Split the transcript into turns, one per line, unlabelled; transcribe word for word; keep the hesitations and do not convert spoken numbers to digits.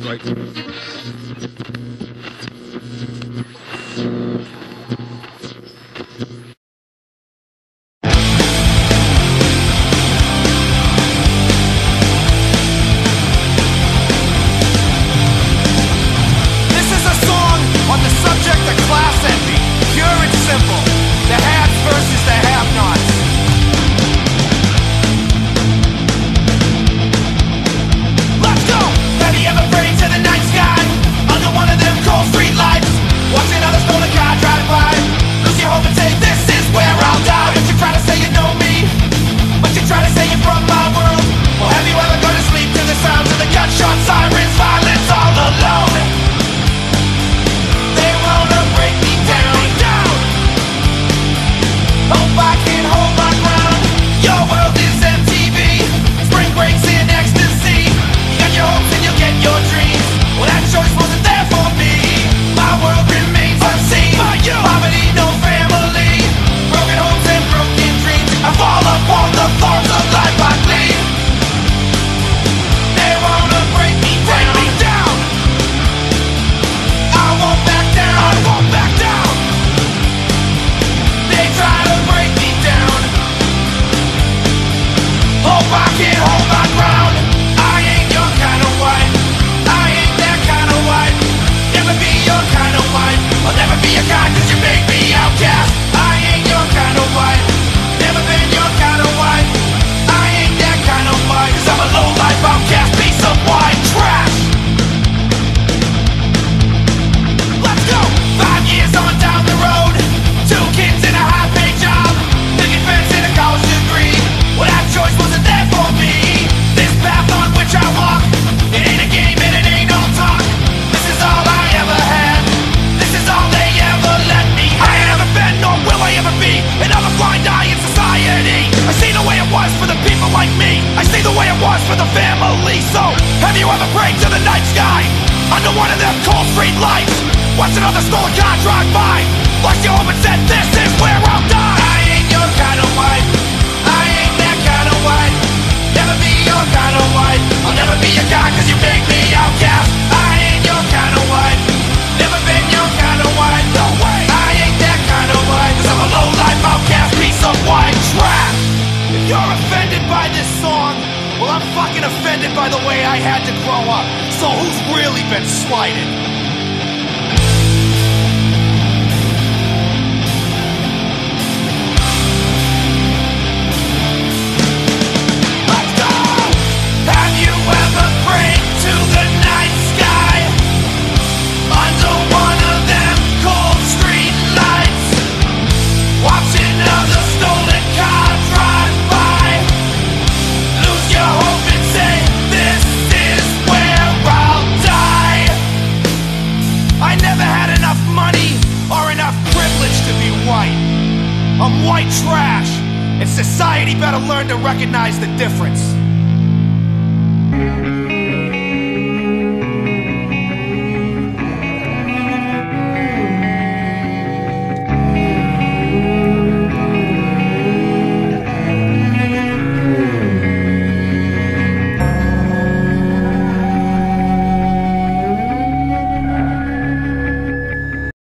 right. For the family, so have you ever prayed to the night sky under one of them cold street lights, watching another stolen car drive by, locked you home and said, this is where I'll die? I ain't your kind of wife, I ain't that kind of wife, never be your kind of wife, I'll never be your guy cause you make me outcast. I ain't your kind of wife, never been your kind of wife, no way. I ain't that kind of wife, cause I'm a low-life outcast piece of white trash. If you're offended by this song, well, I'm fucking offended by the way I had to grow up. So who's really been slighted? Let's go! Have you ever prayed to the night sky under one of them cold street lights, watching other stolen car drive by? Lose your hope and say, this is where I'll die. I never had enough money or enough privilege to be white. I'm white trash, and society better learn to recognize the difference.